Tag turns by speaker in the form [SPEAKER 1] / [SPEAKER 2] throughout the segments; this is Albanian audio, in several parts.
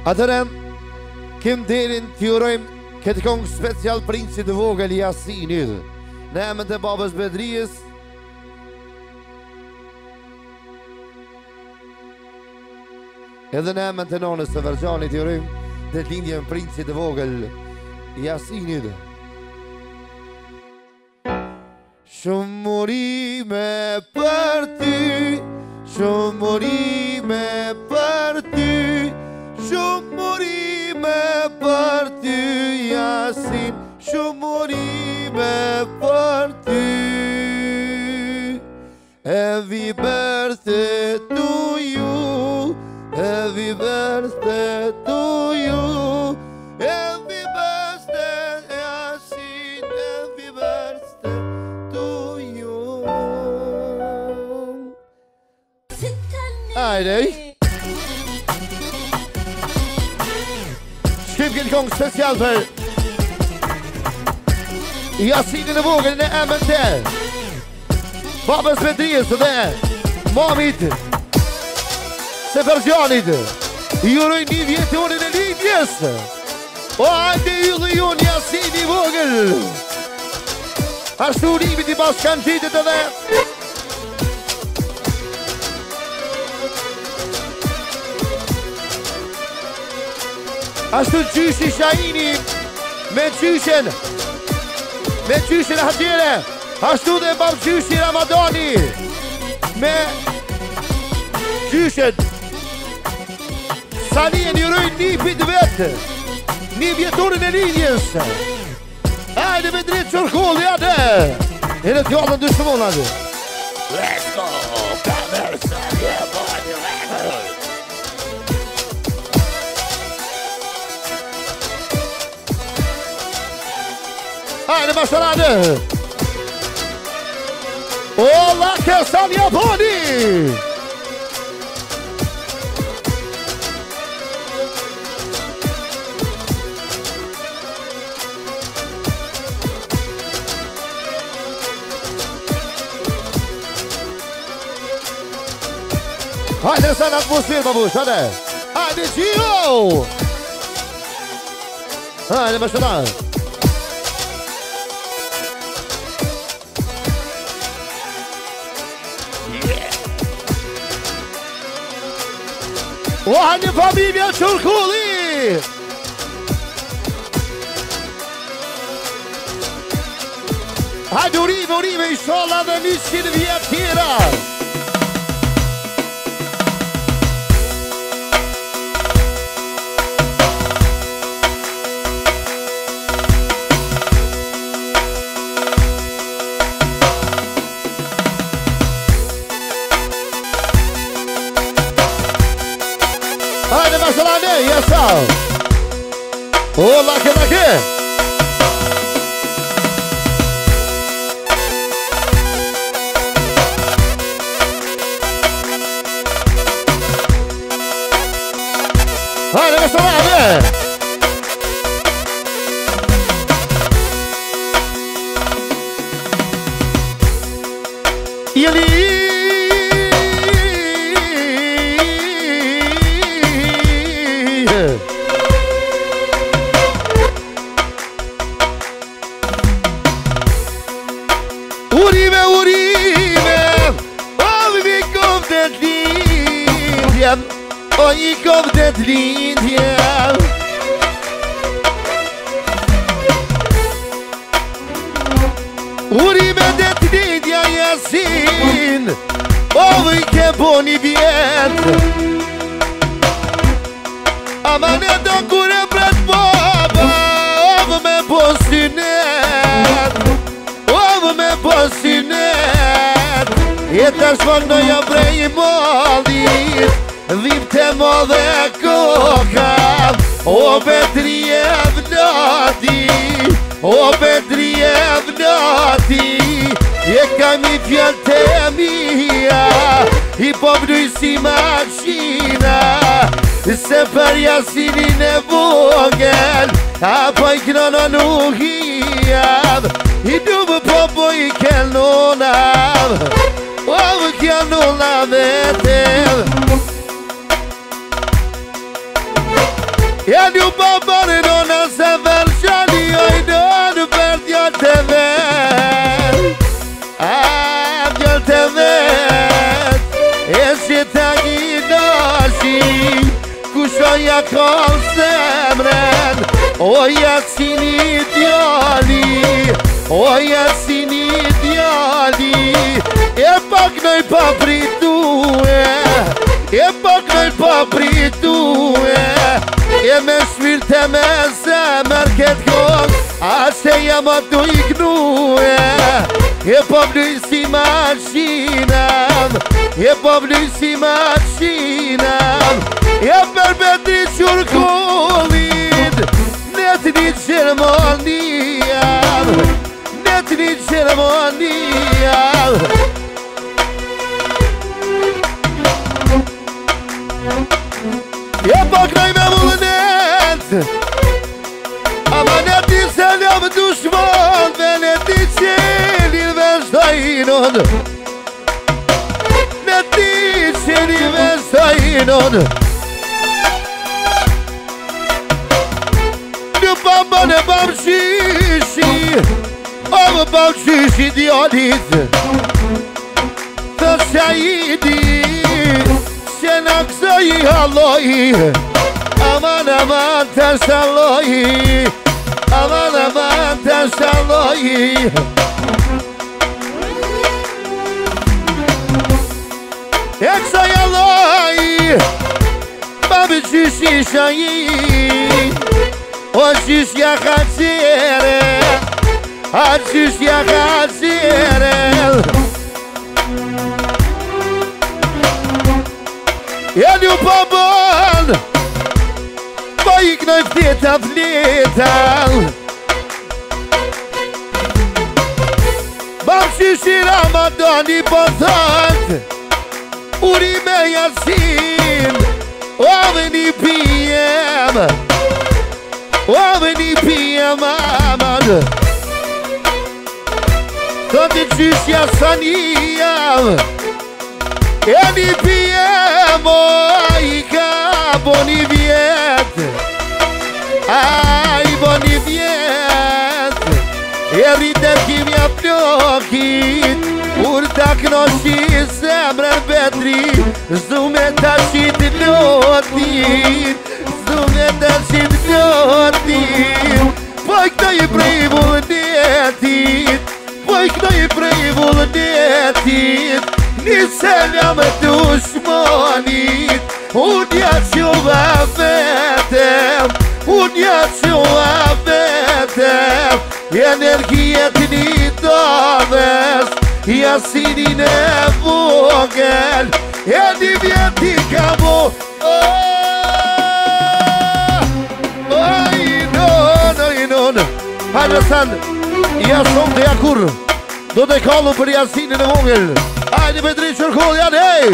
[SPEAKER 1] Atëre, kim derin t'jurojmë këtë kongë special princit të vogël Jasinit. Në emën të babës Bedrijës. Edhe në emën të nonës të Verxhanit t'jurojmë dhe t'lindjen princit të vogël Jasinit. Shumë murime për ty, shumë murime për ty, shumë murime për ty, Jasin, shumë murime për ty. Happy birthday to you, happy birthday to you, happy birthday, Jasin, happy birthday to you. Hajde. Shkrim këtë kongë special për Jasinin e vogël në emën të babës Bedrijës dhe mamit se Verxhanit. Juroj një vjetorin e lindjes. O, hajde ju dhe ju një Jasin i vogël. Ashtu urimit i bashkan qitit edhe ashtu qyshi Shahini me qyshen Hajere, ashtu dhe bab qyshi Ramadani me qyshen Salien jurojnë një pit vetë, një vjetorin e linjes. Hajde me drejtë qërkolli atë, e në t'jallën dë shumon atë. Let's go, kamer së hajde bashkërane. Ola Kesan Japoni. Hajde sa në atmosferë babush, hajde. Hajde Gio. Hajde bashkërane. O, hajde familja Qërkulli! Hajde urime, inshallah dhe 100 vjetë tjera! Hajde bashkërane, jesa! O, lake! Hajde bashkërane! O i kovdet lindje urime det lindja Jasin o i ke boni vjet ama ne do kure pret baba o me posinet jeta shmagnoja prej molit dhim të më dhe koka o Bedrije vnati je kam i fjall të mija i pobnuj si maqina se për Jasinin e vogël apo i knono nuk i jam i du më popo i kelnonav o më kelnonav e tev E një babare nona se vërshani ojdo në përdja të vet Djel të vet E që të gjinashi Kushoja kol zemren O jasin ideali O jasin ideali E pak nëj papritue E pak nëj papritue E me shmirë të me zemër këtë kong Ashe jam ato i gnue E po bluj si mashinam E po bluj si mashinam E për betri qurkullit Në të një qërmoniam Në të një qërmoniam E po knoj me vullnet Ama në ti se ljom dushmon Dhe në ti qelin vështojnon Në ti qelin vështojnon Në bamba në bam shishi O më bam shishi djallit Thë shahidi Se në kësoj i halloj Aman aman të shaloj Aman aman të shaloj E kësoj halloj Babi qysh i shahi O qysh ja ka qere A qysh ja ka qere E një përbën Po i knoj fleta fleta Bam qyshira ma doni po thot Uri me jasin O me një pijem O me një pijem aman Thot i qyshja sa njëm E një pijem o i ka bo një vjet A i bo një vjet E rritet kimja plokit Ur ta knoshi zemrën betri Zdu me ta qit lotin Zdu me ta qit lotin Po i këto i prej vullnetit Po i këto i prej vullnetit Nisëllja me dushmonit Unë ja qova vetem Unë ja qova vetem Energijet një doves Jasinin e vogel E një vjeti ka bo Oj non Hajde san Jason të jakur Do të kallu për Jasinin e vogel Hajde me drejtë qërkoll, janë, hej!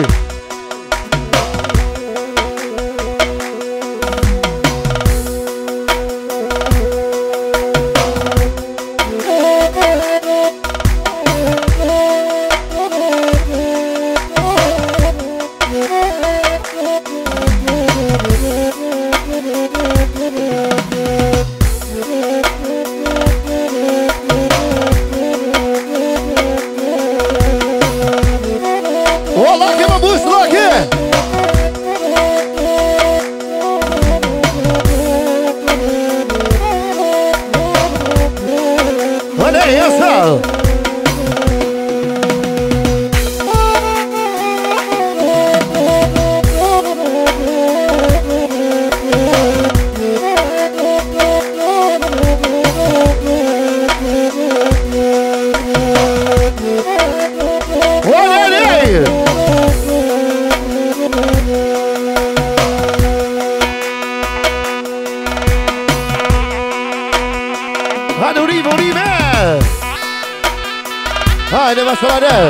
[SPEAKER 1] Haydi başladı.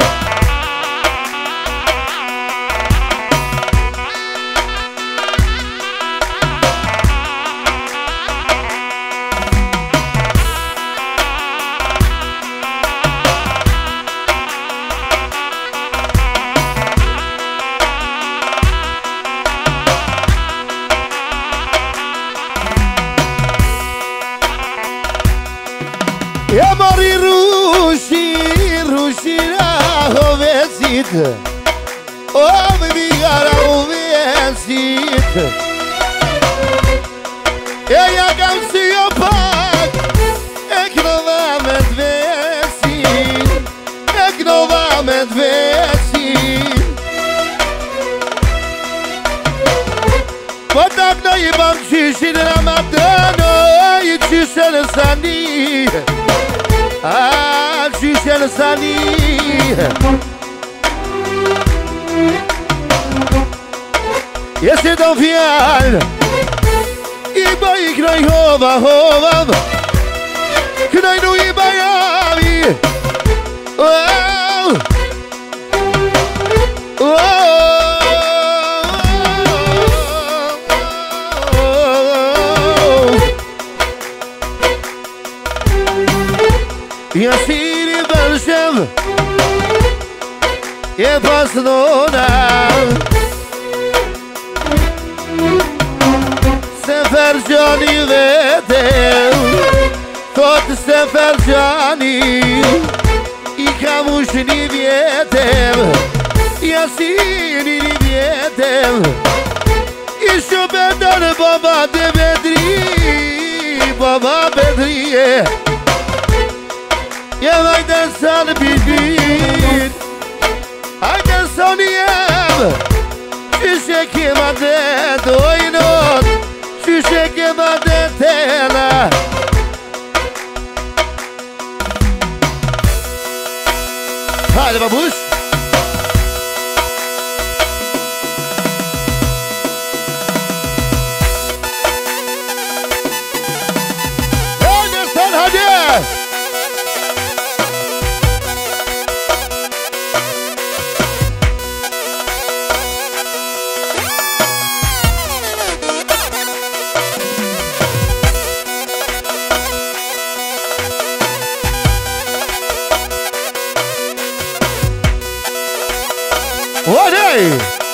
[SPEAKER 1] E mori rușina o vețit, o vigara o vețit. E ja kam si opak, ek nova medveci, ek nova medveci. Po tak no I mam qyshin Ramadano, I qyshen sani, a qyshen sani. Jesi do fjall, I baj knaj hovam, knaj nu I bajavi. Ja siri bërshëm E pas nona Se fergjani vetem Thot se fergjani I kam ush një vjetem Ja siri një vjetem I shubendar baba de bedri Baba bedrije Ja hajde sa në pishtin Hajde sa një jem Qyshe kema dhe dojnot Qyshe kema dhe tena Hajde babush Hajde san hajde Olhei!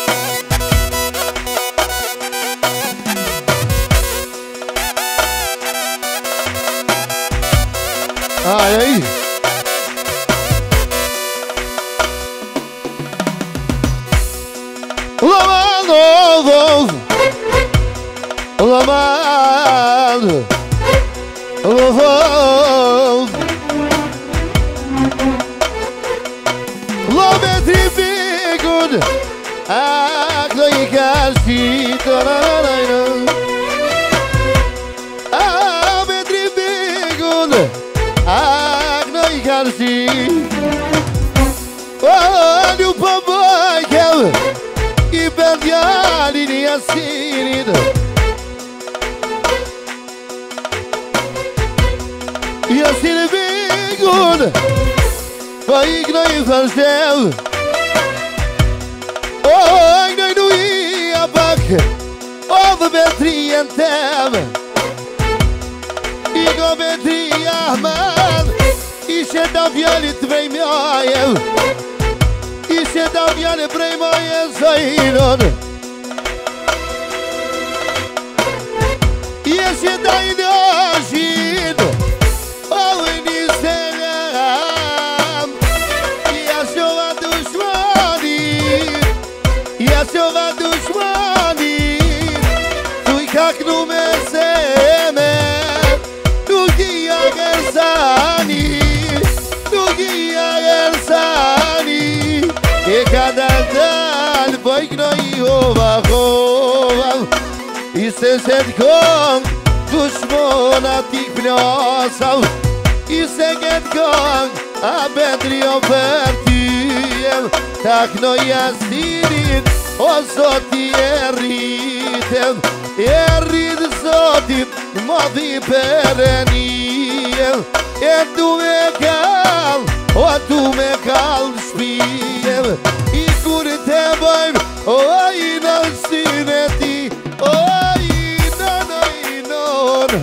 [SPEAKER 1] Ai, ai! Lavado! Lometri bigun Aklo I karshi Lometri bigun Aklo I karshi Olha o papai I berdjalin I asirin I asirin bigun Pa I gnoj vërshev O gnoj nu I apak O dhe betrien tem I go betria man Ishe da vjallit vrej mjajev Ishe da vjallit vrej mjajev Zajnon Ishe da I nashin O dhe niseram Jasova dushmani Tu I kaknu me seme Nuk I agersani Nuk I agersani E kada dal Boj gnoj hova I se set kong Dushmonat I plasav I se get kong A bedri o për tyjem Tak no jasirin O zoti e rritem E rrit zotin Modhi perenijem E du me kall O du me kall shpijem I kur te bëjmë O I në syne ti O I non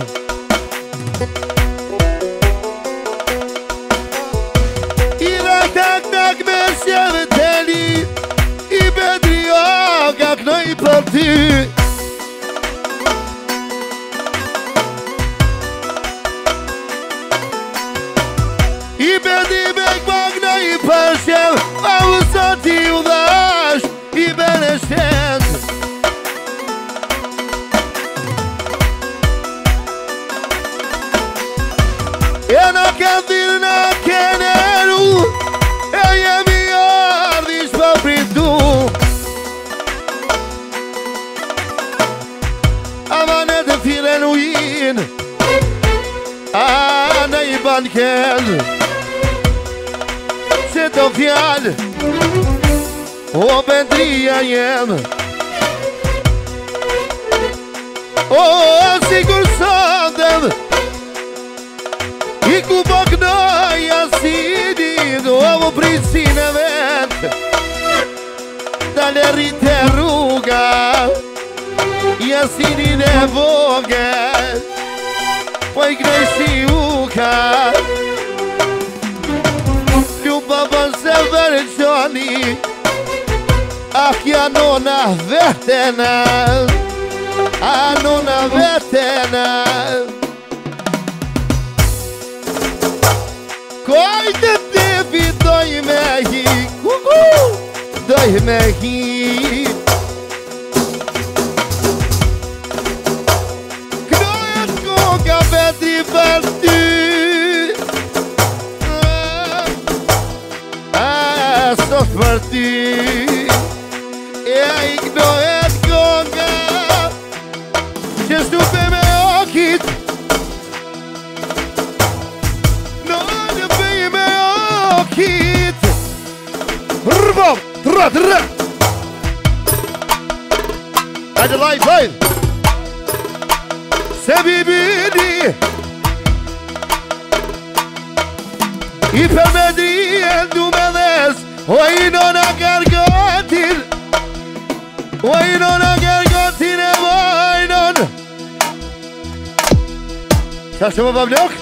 [SPEAKER 1] Tak me shjeve teli I bedri oga knoj për ty Amanet firen uin Ana I ban kel Se do fjall O bendria jem O sigur sandem I ku baknoj asidin O prisin e vet Dale rrite rruga Jasinin e vogel Po I knoj si uka Ju babën se verqoni Ah kja nona vetena Ah nona vetena Kojtë të fitoj me hik Doj me hik Knojet koka betri për ty Sot për ty E I knojet koka Që shtupe me okit Në bëj me okit Rëbom, rë Hajde live Se bibini I përmendrien du me dhes O I nona gargotin O I nona gargotin e vajnon Qa shumë më blok?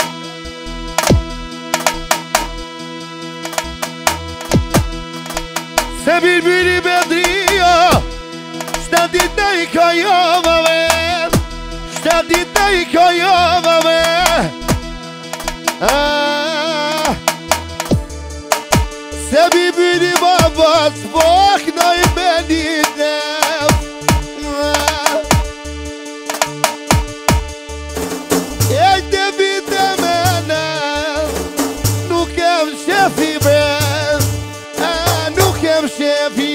[SPEAKER 1] Se birbiri me drio Shtatit në I kajovave Shtatit në I kajovave Se birbiri babas Bok në I benitev E të vite mene Nuk kem shefi ben Nuk kem shefi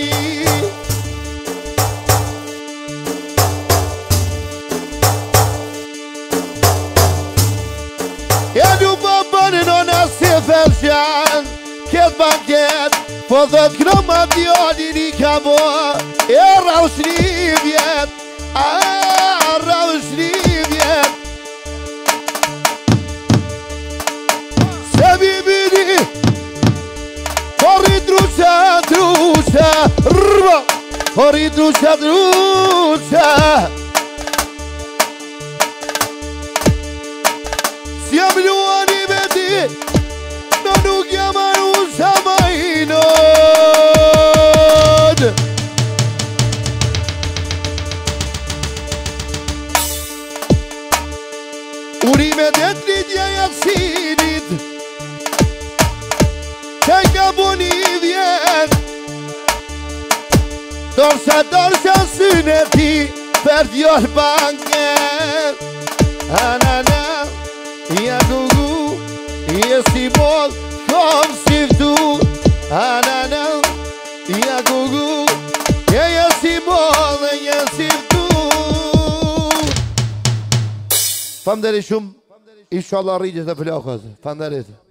[SPEAKER 1] E du babën nona se felshan Ket banket Po dhët këno ma djallin I ka bo E raush një vjet Raush një vjet Se bibini Hori druqa Rrba Hori druqa Si jam luani me ti No nuk jam arru sa majnod Urime dhe të lidja jasinit Qaj ka buni vjet Dorsa syne ti Per djoll banket Anana Ja gugu Ja si bol Kom siftu Anana Ja gugu Ja si bol Ja siftu Famderi shumë Inshallah rrigjës dhe flakës Famderit